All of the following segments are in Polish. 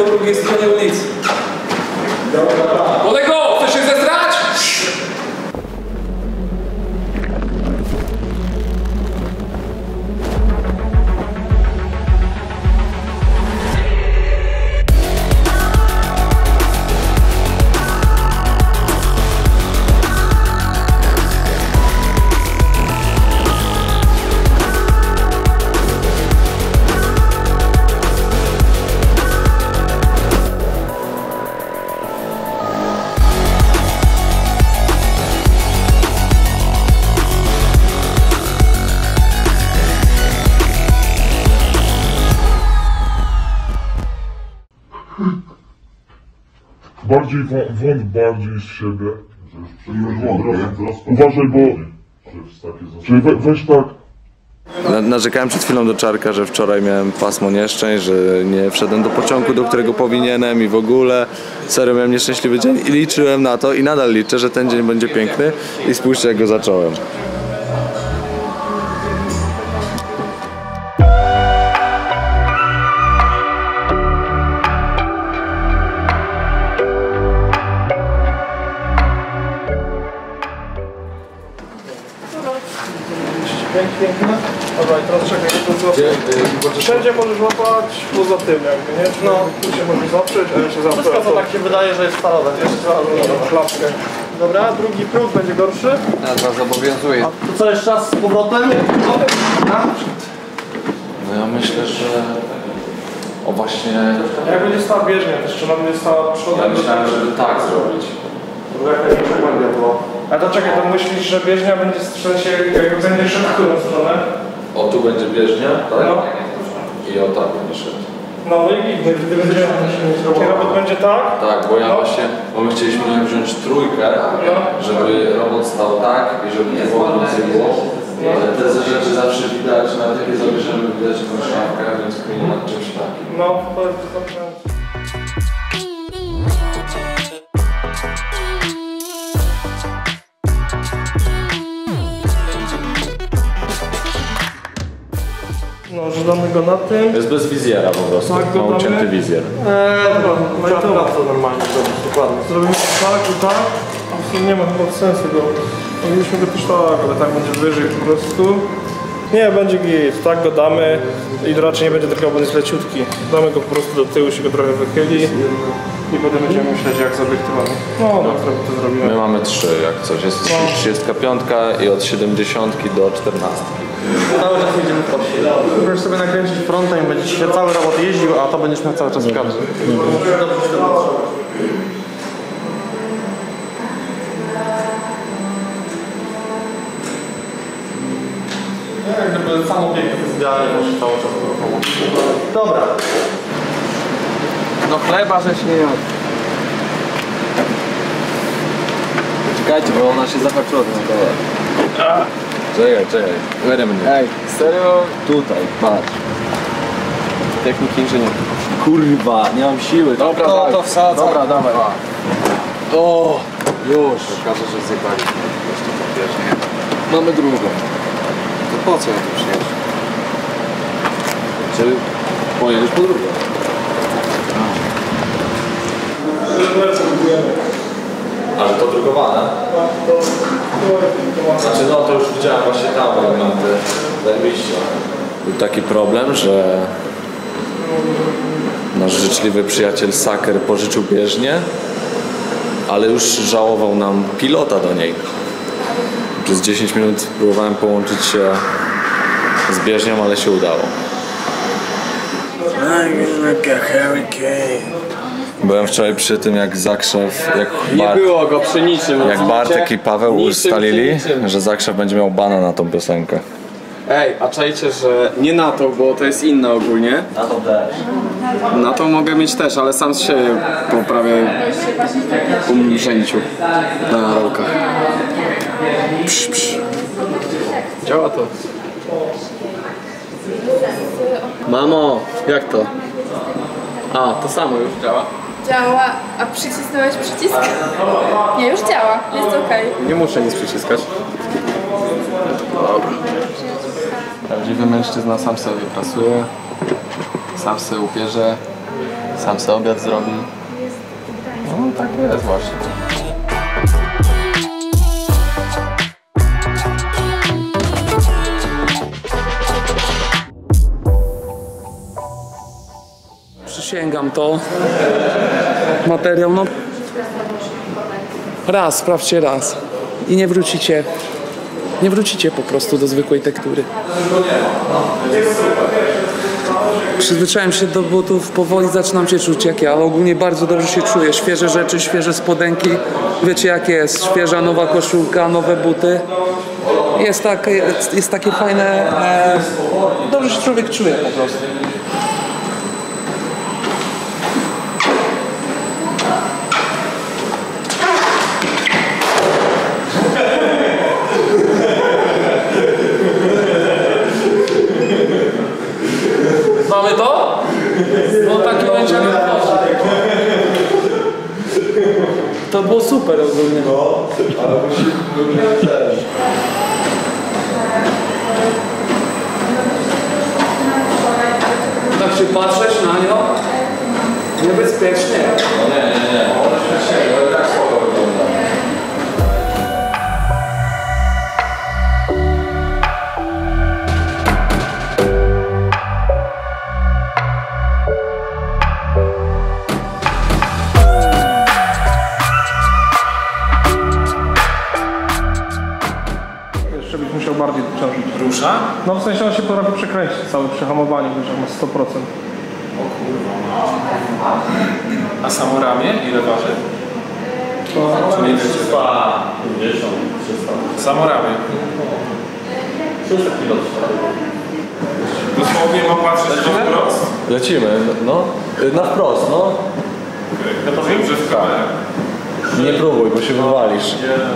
drugiej stronie ulicy. Kolego, chcesz się zestrać? Bardziej wąt bardziej z siebie. Uważaj, bo... Czyli weź tak. Narzekałem przed chwilą do Czarka, że wczoraj miałem pasmo nieszczęść, że nie wszedłem do pociągu, do którego powinienem i w ogóle. Serio miałem nieszczęśliwy dzień i liczyłem na to i nadal liczę, że ten dzień będzie piękny i spójrzcie, jak go zacząłem. Piękne. Dobra, i teraz czekaj, to złapać. Wszędzie możesz łapać poza tym jakby, nie? No. Tu się możesz zaprzeć, a ja się zaprzeć. Wszystko to tak się wydaje, że jest stalowe. Jeszcze raz klapkę. Dobra, drugi próg będzie gorszy. Ja was zobowiązuję. A to co, jeszcze raz z powrotem? No ja myślę, że... O właśnie... Jak będzie stała bieżnia, też trzeba będzie stała przodem. Ja myślałem, żeby tak zrobić. Jaka nie było. A to czekaj, to myślisz, że bieżnia będzie w sensie, jak będzie szedł w którą stronę? O, tu będzie bieżnia, tak? No. I o tak będzie szedł. No i gdy będzie robot będzie tak? Tak, bo ja właśnie, bo my chcieliśmy wziąć trójkę, żeby robot stał tak i żeby nie było było. Ale te rzeczy zawsze widać, nawet takie zabierzemy, widać jakąś szafkę, więc kminie nad czymś takim. No, to jest dobrze. No, że damy go na tym. Jest bez wizjera po prostu, Tak, ma ucięty wizjer. Dobra, no i to normalnie zrobić, dokładnie. Zrobimy tak i tak, a w sumie nie ma chyba sensu go. Mogliśmy go też tak, ale tak będzie wyżej po prostu. Nie, będzie git, tak go damy i raczej nie będzie takiego, bo jest leciutki. Damy go po prostu do tyłu, się go trochę wychyli i potem będziemy myśleć jak z obiektywami. No, dobra, to zrobimy. My mamy 3 jak coś, jest 35 i od 70 do 14. Cały czas jedziemy w prosto. Możesz sobie nakręcić frontem i będzie się cały robot jeździł, a to będziesz miał cały czas w kadrze. Jak gdyby samo piękne jest idealnie, może cały czas pomóc. Dobra. No chleba żeś nie jadł. Czekajcie, bo ona się zahaczyła na dole. Czekaj, wait a minute. Ej, serio? Tutaj, patrz. Technik inżynier. Kurwa, nie mam siły. Dobra, to wsadzę. Dobra, dawaj. O, już. Okaże, że zjebali. Jeszcze po bieżnie. Mamy drugą. To po co ja tu przyjeżdżam? Czy pojedziesz po drugą? Ale to drukowane? Znaczy no to już widziałem właśnie tam elementy zajebiście. Był taki problem, że nasz życzliwy przyjaciel Saker pożyczył bieżnię, ale już żałował nam pilota do niej. Przez 10 minut próbowałem połączyć się z bieżnią, ale się udało. Byłem wczoraj przy tym, jak Zakrzew, Nie było go przy niczym. jak Bartek i Paweł ustalili, że Zakrzew będzie miał bana na tą piosenkę. Ej, a czajcie, że nie na to, bo to jest inne ogólnie. Na to też. Na to mogę mieć też, ale sam z siebie po prawie umrzęciu na rolkach. Działa to. Mamo, jak to? A, to samo już działa. Działa, a przycisnąłeś przycisk? Nie, już działa, jest okej. Nie muszę nic przyciskać. Dobra. Prawdziwy mężczyzna sam sobie pracuje, sam sobie upierze, sam sobie obiad zrobi. No tak jest właśnie. Przysięgam to. Materiał, no. Raz, sprawdźcie raz. I nie wrócicie. Nie wrócicie po prostu do zwykłej tektury. Przyzwyczaiłem się do butów, powoli zaczynam się czuć jak ja, ale ogólnie bardzo dobrze się czuję. Świeże rzeczy, świeże spodenki. Wiecie jak jest. Świeża, nowa koszulka, nowe buty. Jest takie fajne... dobrze się człowiek czuje po prostu. Mamy to? No taki będzie. To było super ogólnie. No, ale musimy też. Tak się patrzeć na nią? Niebezpiecznie. No nie. Ale tak słabo wygląda. Jeszcze byś musiał bardziej dociążyć. Rusza? No w sensie on się potrafi przekręcić całe przy hamowaniu, że ma 100%. A samo ramię ile waży? To Nie wiem, czy 50, 300. Samo ramię. 300 kg. Dosłownie mam patrzeć na wprost? Lecimy, no. Na wprost, no. Ja to wiem, że w kamerę. Nie próbuj, bo się wywalisz.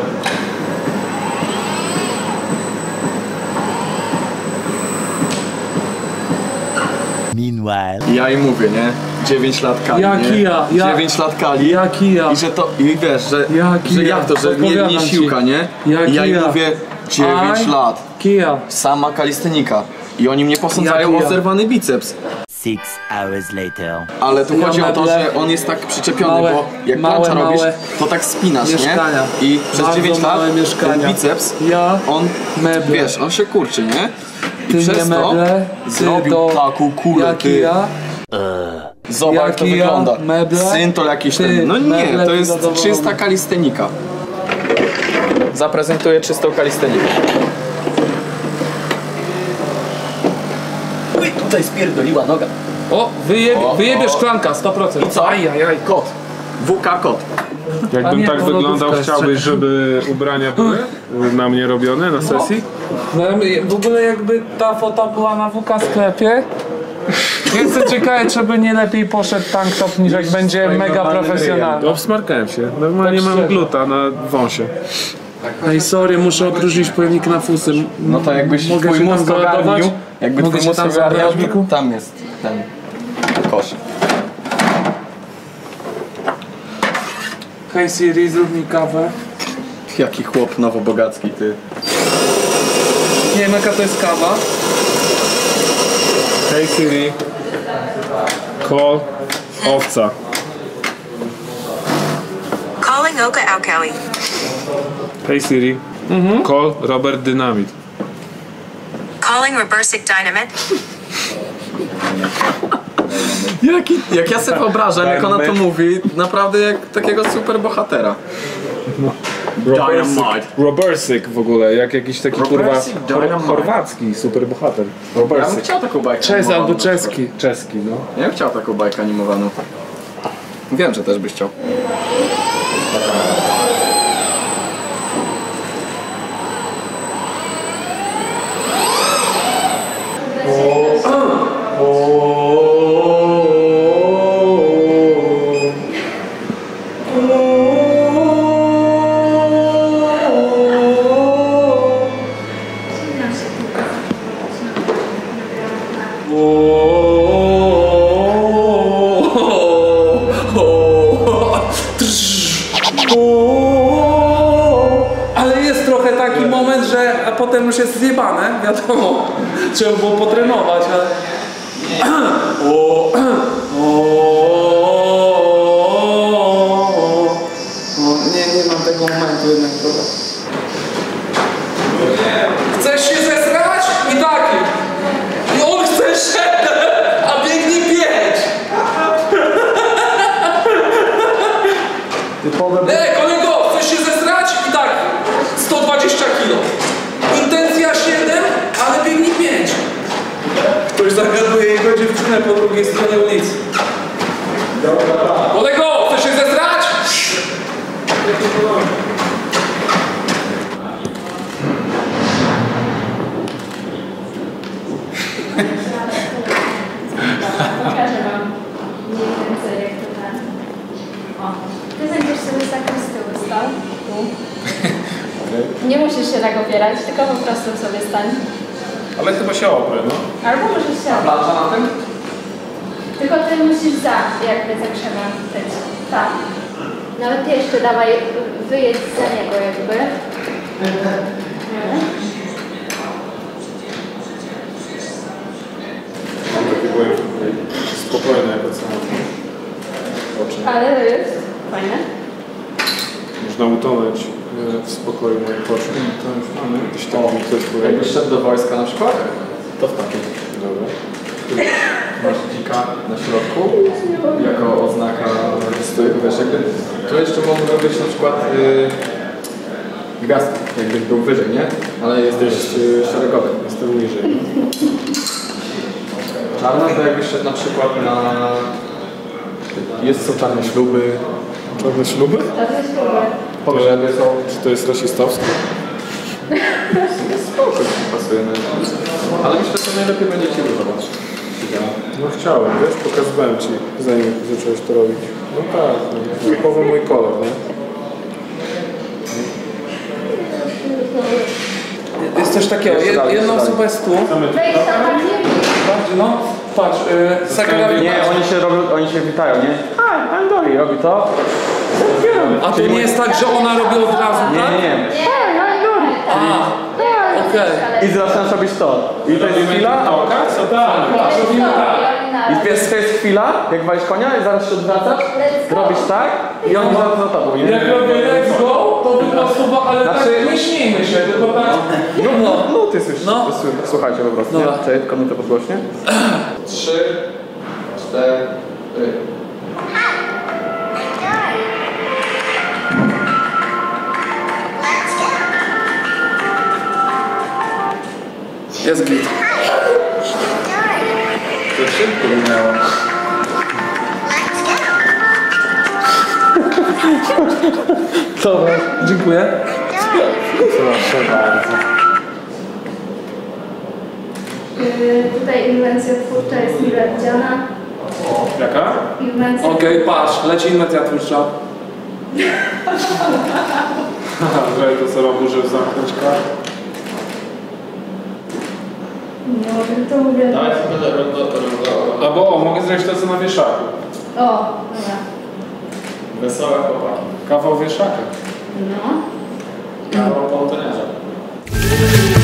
Meanwhile. Ja im mówię, nie? 9 lat kali, Jaki nie? ja? 9 lat kali. Jaki ja? I że to, i wiesz, że Jaki jak to, że nie Odpowiadam siłka, ci. nie? Jaki I ja im ja? mówię 9 lat. Kija. Sama kalistenika. I oni mnie posądzają Jaki o ja? zerwany biceps. 6 hours later. Ale tu Ja chodzi o to, meble, że on jest tak przyczepiony, małe, bo jak małe, plancza robisz, małe to tak spinasz, mieszkania. nie? I przez Bardzo 9 lat małe mieszkania. ten biceps, Ja on, meble. wiesz, on się kurczy, nie? I Ty nie przez to meble, ty zrobił to taką kulę, jaki ty. ja? Zobacz jak to Jaki ja? wygląda. Meble? Syn to jakiś Ty, ten. No nie, meble, to ty jest zadowolony. czysta kalistenika. Zaprezentuję czystą kalistenikę. Uj, tutaj spierdoliła noga. O, wyjebie szklanka, 100%. I co? Ajajaj. Kot. WK kot. A Jakbym nie, tak to wyglądał, lodówka chciałbyś, jeszcze. żeby ubrania były na mnie robione na sesji? No, w ogóle jakby ta fota była na WK sklepie. Jestem ciekawy, czy by nie lepiej poszedł tank top niż jak będzie mega profesjonalny. Obsmarkałem się. Normalnie Tak mam szczerze. gluta na wąsie. Ej, sorry, muszę opróżnić pojemnik na fusy. No to jakbyś Mogę twój się tam mózg załadować? ogarnił, jakby Mogę twój się mózg tam ogarniał, załadować, Miku? tam jest ten kosz. Hej Siri, zrób mi kawę. Jaki chłop nowobogacki, ty. Nie wiem jaka to jest kawa. Hey Siri. Call owca. Calling Oka Alkali. Hey Siri. Call Robert Dynamit. Calling Reversic Dynamite. Jak ja sobie wyobrażam, jak ona to mówi, naprawdę jak takiego super bohatera. Dynamite. Robersyk w ogóle, jak jakiś taki kurwa Robersyk, Dynamite. chorwacki superbohater. Ja bym Robersyk. chciał taką bajkę Cześć animowaną albo na przykład. czeski. Czeski, no. Ja bym chciał taką bajkę animowaną. Wiem, że też byś chciał. Ale jest trochę taki moment, że a potem już jest zjebane, wiadomo. Trzeba było potrenować, ale... Zbliżenie ulicy. Kolego, chcesz się zestrać? Pokażę wam mniej więcej jak to ten. O, ty będziesz sobie z taką z tyłu stał. Tu. Nie musisz się tak opierać, tylko po prostu sobie stań. Ale chyba się oprę, no. Albo możesz się opierać. Plansza na tym? Tylko ty musisz jakby za krzewem być. Tak. Nawet jeszcze dawaj, wyjedź za niego jakby. Mam takie byłem spokojne jako samochód. Ale to jest fajne. Można utonąć w spokoju moich oczu. To już mamy. Gdzieś tam mi ktoś powiedział. Jakbyś szedł do wojska na przykład, to w takim. Dobra. Masz dzika na środku, jako oznaka swojego, wiesz, jakby tu jeszcze mogły być na przykład gwiazdki, jakbyś był wyżej, nie? Ale jesteś szeregowy. Jestem niżej. Czarna to jakbyś szedł na przykład na... Są czarne śluby. Czarne śluby? To jest dobre. Pogrzeby są. Czy to jest rasistowskie? Spoko ci pasuje na ale myślę, że najlepiej będzie ci wydawać. No chciałem, wiesz, pokazywałem ci, zanim zacząłeś to robić. No tak, no, typowo mój kolor, nie? Jest coś takiego, jedna osoba jest tu. Wejdź tam bardziej. Bardziej, no, patrz, Sakarawi. Nie, oni się witają, nie? I'm Dori, robi to. A to nie jest tak, że ona robi od razu, tak? Nie. Okej. I zaczynasz robić to. I to jest chwila. Co tak? Patrz, robimy tak. I to jest chwila, jak walisz konia i zaraz się odwracasz, robisz tak i on zaraz za tobą, nie? Jak robię let's go, to wyprostowa, ale tak nie śmiejmy się, tylko tak... No, ty słyszysz, No. słuchajcie po prostu, nie? Dobra. Czekaj, tylko nutę podgłośnie. 3, 4... Jest git. To szybko minęło. Dobra, dziękuję. Proszę bardzo. Tutaj inwencja twórcza jest mile widziana. Jaka? Inwencja. Okej, patrz, leci inwencja twórcza. Że to co robił, żeby zamknąć kartę. Nie mogę, to mówię. Albo mogę zrobić to co na wieszaku. O, dobra. Wesołe chłopaki. Kawał wieszaka. No. Kawał po